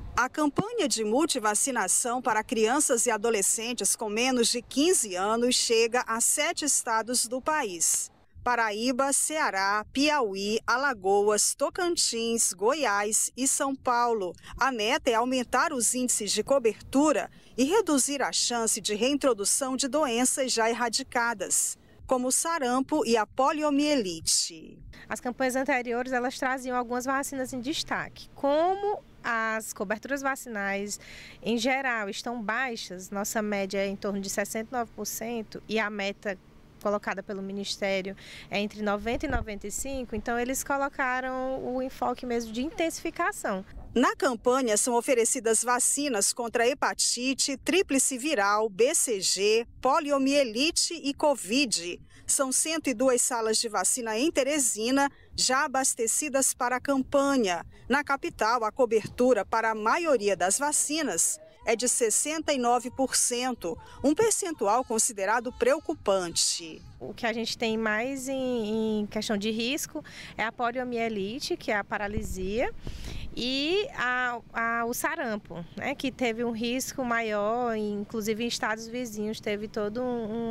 A campanha de multivacinação para crianças e adolescentes com menos de 15 anos chega a 7 estados do país: Paraíba, Ceará, Piauí, Alagoas, Tocantins, Goiás e São Paulo. A meta é aumentar os índices de cobertura e reduzir a chance de reintrodução de doenças já erradicadas, como o sarampo e a poliomielite. As campanhas anteriores, elas traziam algumas vacinas em destaque. Como as coberturas vacinais, em geral, estão baixas, nossa média é em torno de 69% e a meta colocada pelo Ministério é entre 90% e 95%, então eles colocaram o enfoque mesmo de intensificação. Na campanha são oferecidas vacinas contra hepatite, tríplice viral, BCG, poliomielite e Covid. São 102 salas de vacina em Teresina, já abastecidas para a campanha. Na capital, a cobertura para a maioria das vacinas é de 69%, um percentual considerado preocupante. O que a gente tem mais em questão de risco é a poliomielite, que é a paralisia, e o sarampo, né, que teve um risco maior, inclusive em estados vizinhos teve toda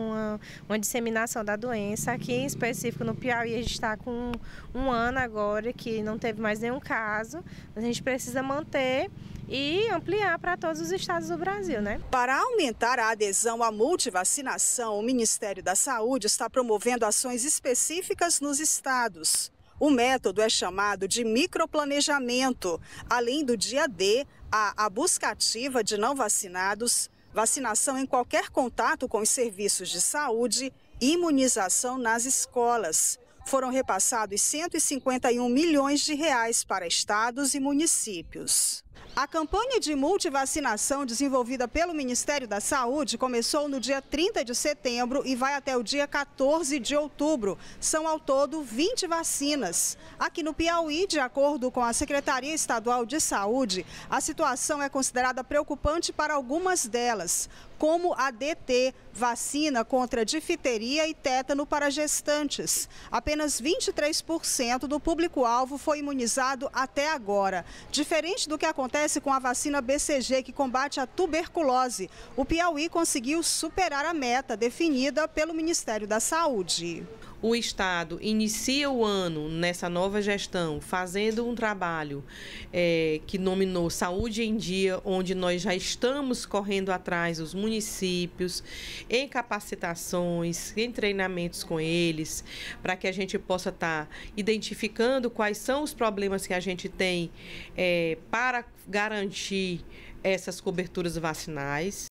uma disseminação da doença. Aqui em específico no Piauí a gente está com um ano agora que não teve mais nenhum caso. A gente precisa manter e ampliar para todos os estados do Brasil, né? Para aumentar a adesão à multivacinação, o Ministério da Saúde está promovendo ações específicas nos estados. O método é chamado de microplanejamento. Além do dia D, há a busca ativa de não vacinados, vacinação em qualquer contato com os serviços de saúde e imunização nas escolas. Foram repassados 151 milhões de reais para estados e municípios. A campanha de multivacinação desenvolvida pelo Ministério da Saúde começou no dia 30 de setembro e vai até o dia 14 de outubro. São ao todo 20 vacinas. Aqui no Piauí, de acordo com a Secretaria Estadual de Saúde, a situação é considerada preocupante para algumas delas, como a DT, vacina contra difteria e tétano para gestantes. Apenas 23% do público-alvo foi imunizado até agora. Diferente do que acontece com a vacina BCG, que combate a tuberculose, o Piauí conseguiu superar a meta definida pelo Ministério da Saúde. O Estado inicia o ano nessa nova gestão fazendo um trabalho que nominou Saúde em Dia, onde nós já estamos correndo atrás dos municípios, em capacitações, em treinamentos com eles, para que a gente possa estar identificando quais são os problemas que a gente tem para garantir essas coberturas vacinais.